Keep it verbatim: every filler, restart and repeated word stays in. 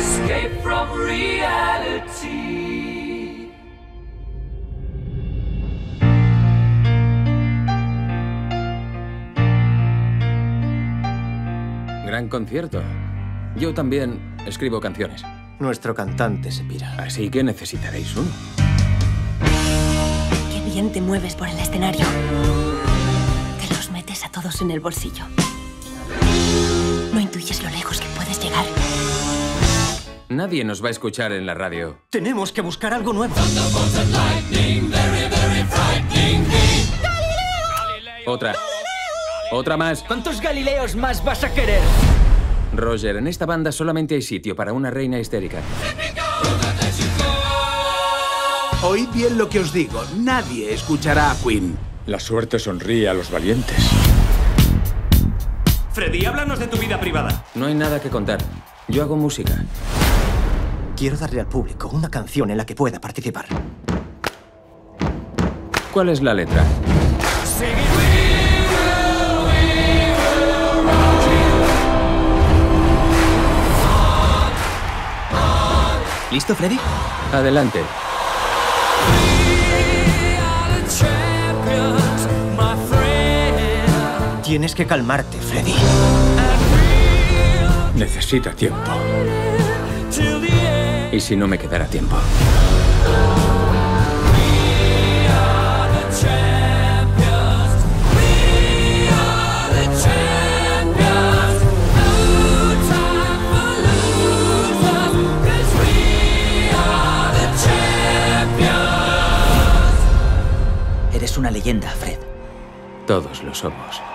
escape from reality. Gran concierto. Yo también escribo canciones. Nuestro cantante se pira. Así que necesitaréis uno. Qué bien te mueves por el escenario. Te los metes a todos en el bolsillo. No intuyes lo lejos que puedes llegar. Nadie nos va a escuchar en la radio. Tenemos que buscar algo nuevo. Otra. Otra más. ¿Cuántos Galileos más vas a querer? Roger, en esta banda solamente hay sitio para una reina histérica. Oíd bien lo que os digo. Nadie escuchará a Queen. La suerte sonríe a los valientes. Freddy, háblanos de tu vida privada. No hay nada que contar. Yo hago música. Quiero darle al público una canción en la que pueda participar. ¿Cuál es la letra? ¿Listo, Freddy? Adelante. Tienes que calmarte, Freddy. Necesita tiempo. ¿Y si no me quedara tiempo? Eres una leyenda, Fred. Todos lo somos.